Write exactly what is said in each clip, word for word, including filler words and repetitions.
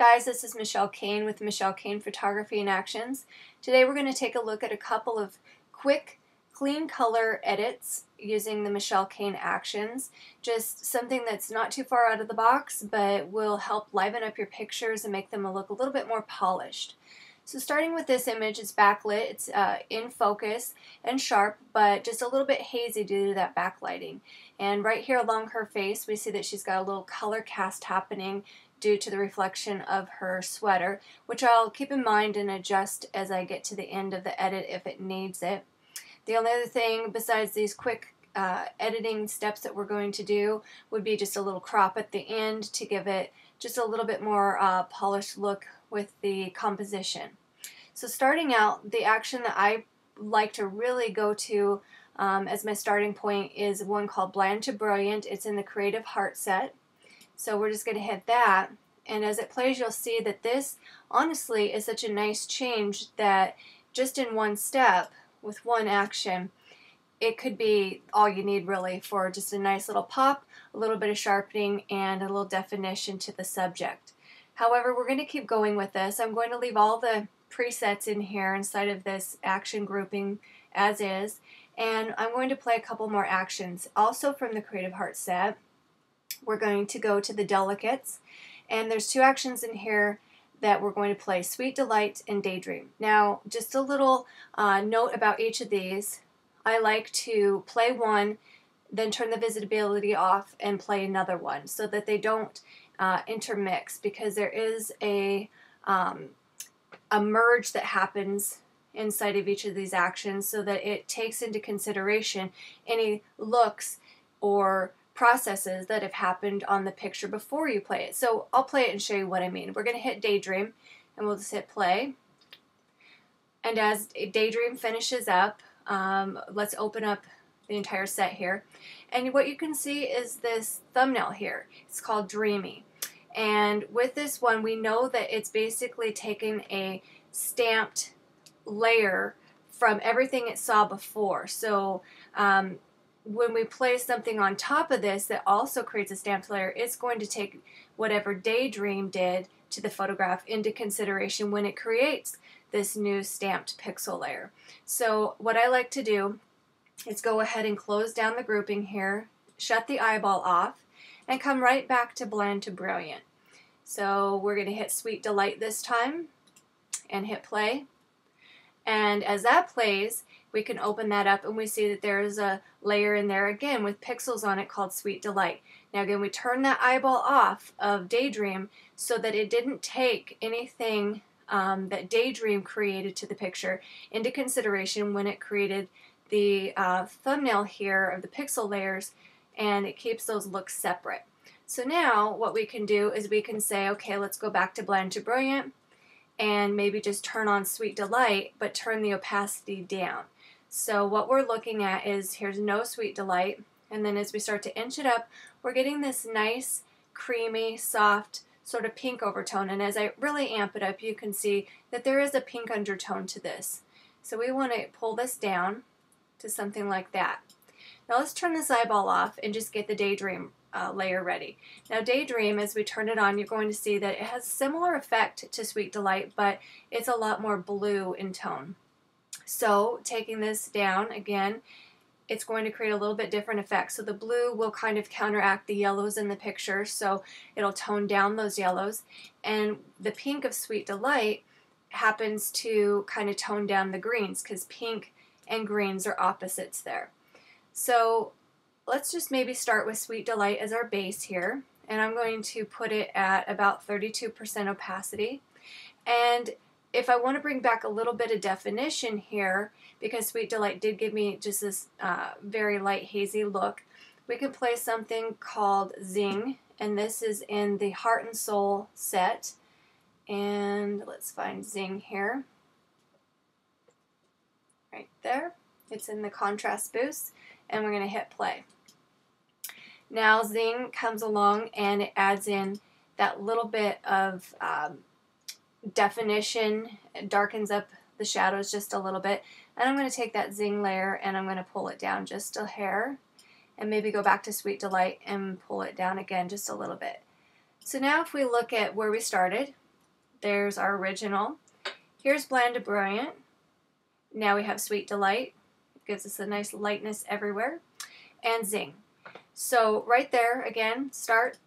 guys, this is Michelle Kane with Michelle Kane Photography and Actions. Today we're going to take a look at a couple of quick, clean color edits using the Michelle Kane Actions. Just something that's not too far out of the box, but will help liven up your pictures and make them look a little bit more polished. So starting with this image, it's backlit, it's uh, in focus and sharp, but just a little bit hazy due to that backlighting. And right here along her face, we see that she's got a little color cast happening due to the reflection of her sweater, which I'll keep in mind and adjust as I get to the end of the edit if it needs it. The only other thing besides these quick uh, editing steps that we're going to do would be just a little crop at the end to give it just a little bit more uh, polished look with the composition. So starting out, the action that I like to really go to um, as my starting point is one called Bland to Brilliant. It's in the Creative Heart set. So we're just going to hit that, and as it plays you'll see that this honestly is such a nice change that just in one step with one action it could be all you need really for just a nice little pop, a little bit of sharpening, and a little definition to the subject. However, we're going to keep going with this. I'm going to leave all the presets in here inside of this action grouping as is, and I'm going to play a couple more actions also from the Creative Heart set. We're going to go to the Delicates, and there's two actions in here that we're going to play, Sweet Delight and Daydream. Now, just a little uh, note about each of these. I like to play one, then turn the visibility off and play another one so that they don't uh, intermix, because there is a, um, a merge that happens inside of each of these actions so that it takes into consideration any looks or processes that have happened on the picture before you play it. So I'll play it and show you what I mean. We're going to hit Daydream and we'll just hit play. And as Daydream finishes up, um, let's open up the entire set here. And what you can see is this thumbnail here. It's called Dreamy. And with this one, we know that it's basically taken a stamped layer from everything it saw before. So um, when we place something on top of this that also creates a stamped layer, it's going to take whatever Daydream did to the photograph into consideration when it creates this new stamped pixel layer. So what I like to do is go ahead and close down the grouping here, shut the eyeball off, and come right back to Bland to Brilliant. So we're going to hit Sweet Delight this time and hit play. And as that plays, we can open that up and we see that there's a layer in there again with pixels on it called Sweet Delight. Now again, we turn that eyeball off of Daydream so that it didn't take anything um, that Daydream created to the picture into consideration when it created the uh, thumbnail here of the pixel layers, and it keeps those looks separate. So now what we can do is we can say, okay, let's go back to Bland to Brilliant and maybe just turn on Sweet Delight, but turn the opacity down. So what we're looking at is here's no Sweet Delight, and then as we start to inch it up, we're getting this nice, creamy, soft, sort of pink overtone. And as I really amp it up, you can see that there is a pink undertone to this. So we want to pull this down to something like that. Now let's turn this eyeball off and just get the Daydream uh, layer ready. Now Daydream, as we turn it on, you're going to see that it has a similar effect to Sweet Delight, but it's a lot more blue in tone. So taking this down again, it's going to create a little bit different effect. So the blue will kind of counteract the yellows in the picture, so it'll tone down those yellows. And the pink of Sweet Delight happens to kind of tone down the greens, because pink and greens are opposites there. So let's just maybe start with Sweet Delight as our base here, and I'm going to put it at about thirty-two percent opacity. And if I want to bring back a little bit of definition here, because Sweet Delight did give me just this uh, very light hazy look, we can play something called Zing, and this is in the Heart and Soul set. And let's find Zing here. Right there. It's in the contrast boost, and we're going to hit play. Now Zing comes along and it adds in that little bit of um, definition. It darkens up the shadows just a little bit, and I'm going to take that Zing layer and I'm going to pull it down just a hair, and maybe go back to Sweet Delight and pull it down again just a little bit. So now if we look at where we started, There's our original. Here's Bland to Brilliant. Now we have Sweet Delight. It gives us a nice lightness everywhere. And Zing. So right there, again, start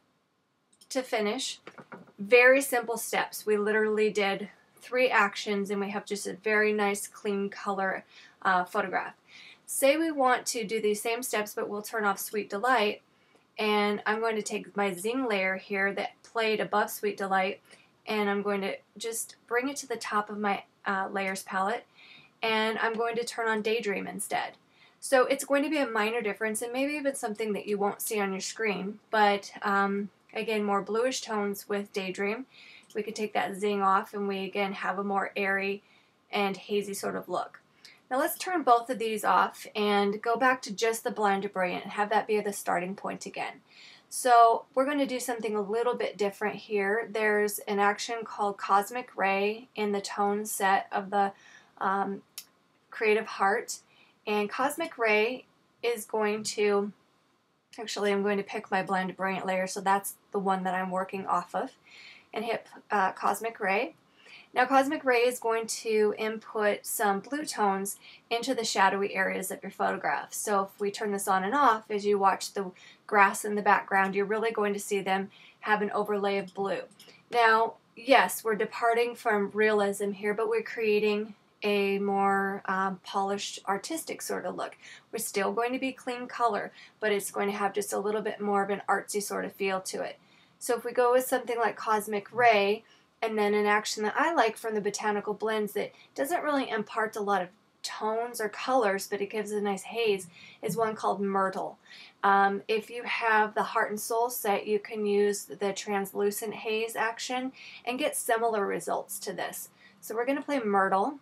to finish. Very simple steps. We literally did three actions and we have just a very nice clean color uh, photograph. Say we want to do these same steps, but we'll turn off Sweet Delight, and I'm going to take my Zing layer here that played above Sweet Delight, and I'm going to just bring it to the top of my uh, layers palette, and I'm going to turn on Daydream instead. So it's going to be a minor difference, and maybe even something that you won't see on your screen, but um, again, more bluish tones with Daydream. We could take that Zing off, and we again have a more airy and hazy sort of look. Now let's turn both of these off and go back to just the Bland to Brilliant and have that be the starting point again. So we're going to do something a little bit different here. There's an action called Cosmic Ray in the tone set of the um, Creative Heart. And Cosmic Ray is going to, actually I'm going to pick my Bland to Brilliant layer, so that's the one that I'm working off of, and hit uh, Cosmic Ray. Now Cosmic Ray is going to input some blue tones into the shadowy areas of your photograph. So if we turn this on and off, as you watch the grass in the background, you're really going to see them have an overlay of blue. Now, yes, we're departing from realism here, but we're creating a more um, polished, artistic sort of look. We're still going to be clean color, but it's going to have just a little bit more of an artsy sort of feel to it. So if we go with something like Cosmic Ray, and then an action that I like from the Botanical Blends that doesn't really impart a lot of tones or colors, but it gives a nice haze, is one called Myrtle. Um, if you have the Heart and Soul set, you can use the translucent haze action and get similar results to this. So we're going to play Myrtle.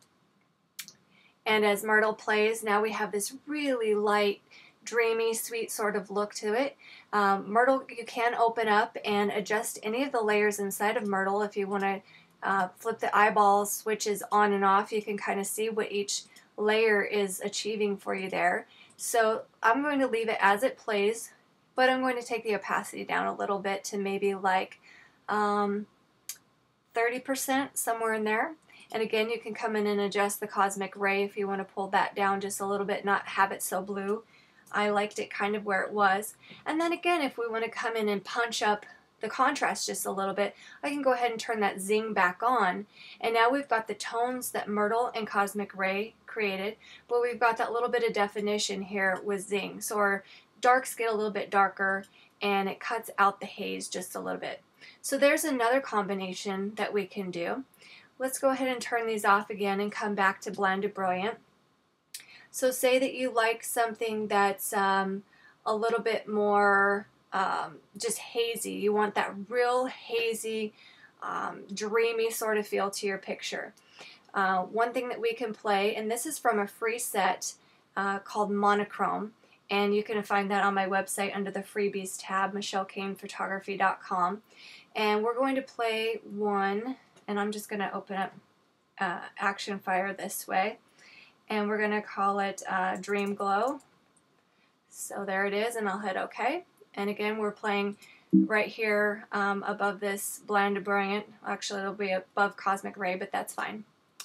And as Myrtle plays, now we have this really light, dreamy, sweet sort of look to it. Um, Myrtle, you can open up and adjust any of the layers inside of Myrtle. If you want to uh, flip the eyeball switches on and off, you can kind of see what each layer is achieving for you there. So I'm going to leave it as it plays, but I'm going to take the opacity down a little bit to maybe like um, thirty percent, somewhere in there. And again, you can come in and adjust the Cosmic Ray if you want to pull that down just a little bit, not have it so blue. I liked it kind of where it was. And then again, if we want to come in and punch up the contrast just a little bit, I can go ahead and turn that Zing back on. And now we've got the tones that Myrtle and Cosmic Ray created, but we've got that little bit of definition here with Zing. So our darks get a little bit darker and it cuts out the haze just a little bit. So there's another combination that we can do. Let's go ahead and turn these off again and come back to Bland to Brilliant. So say that you like something that's um, a little bit more um, just hazy. You want that real hazy, um, dreamy sort of feel to your picture. Uh, one thing that we can play, and this is from a free set uh, called Monochrome, and you can find that on my website under the Freebies tab, michelle kane photography dot com. And we're going to play one, and I'm just going to open up uh, Action Fire this way. And we're going to call it uh, Dream Glow. So there it is, and I'll hit OK. And again, we're playing right here um, above this Bland to Brilliant. Actually, it'll be above Cosmic Ray, but that's fine.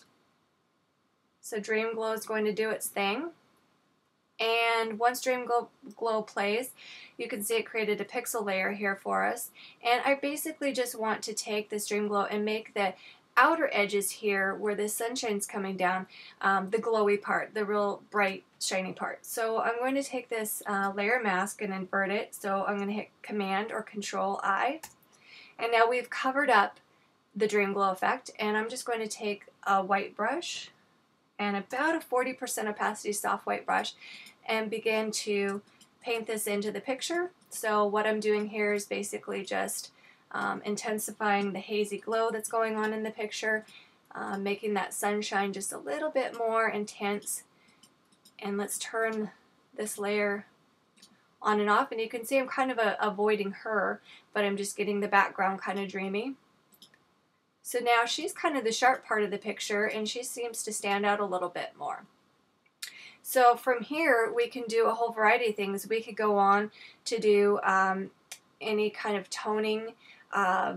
So Dream Glow is going to do its thing. And once Dream Glow, Glow plays, you can see it created a pixel layer here for us. And I basically just want to take this Dream Glow and make the outer edges here where the sunshine's coming down, um, the glowy part, the real bright, shiny part. So I'm going to take this uh, layer mask and invert it. So I'm going to hit Command or Control I. And now we've covered up the Dream Glow effect. And I'm just going to take a white brush and about a forty percent opacity soft white brush and begin to paint this into the picture. So what I'm doing here is basically just Um, intensifying the hazy glow that's going on in the picture, uh, making that sunshine just a little bit more intense. And let's turn this layer on and off, and you can see I'm kind of a, avoiding her, but I'm just getting the background kind of dreamy. So now she's kind of the sharp part of the picture, and she seems to stand out a little bit more. So from here, we can do a whole variety of things. We could go on to do um, any kind of toning, Uh,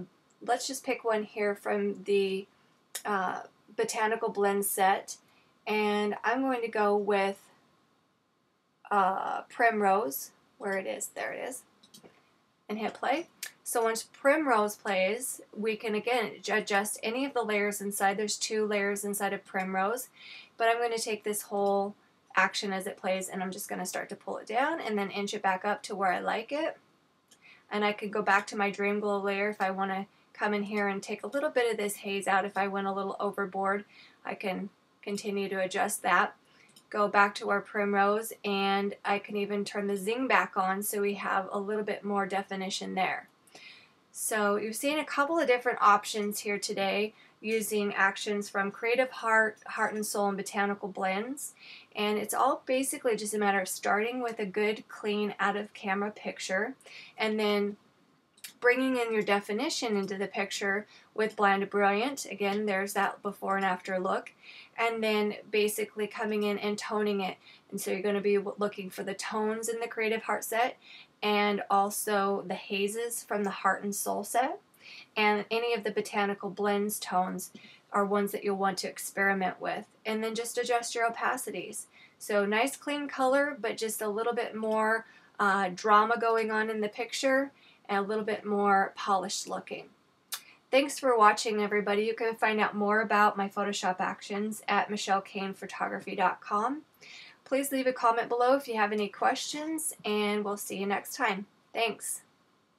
let's just pick one here from the uh, Botanical Blend set, and I'm going to go with uh, Primrose, where it is, there it is, and hit play. So once Primrose plays, we can again adjust any of the layers inside. There's two layers inside of Primrose, but I'm going to take this whole action as it plays, and I'm just going to start to pull it down and then inch it back up to where I like it. And I could go back to my Dream Glow layer if I want to come in here and take a little bit of this haze out. If I went a little overboard, I can continue to adjust that. Go back to our Primrose, and I can even turn the zing back on so we have a little bit more definition there. So you've seen a couple of different options here today using actions from Creative Heart, Heart and Soul, and Botanical Blends. And it's all basically just a matter of starting with a good, clean, out-of-camera picture, and then bringing in your definition into the picture with Bland Brilliant. Again, there's that before and after look. And then basically coming in and toning it. And so you're going to be looking for the tones in the Creative Heart set, and also the hazes from the Heart and Soul set. And any of the Botanical Blends tones are ones that you'll want to experiment with. And then just adjust your opacities. So nice clean color, but just a little bit more uh, drama going on in the picture, and a little bit more polished looking. Thanks for watching, everybody. You can find out more about my Photoshop actions at Michelle Kane Photography dot com. Please leave a comment below if you have any questions, and we'll see you next time. Thanks.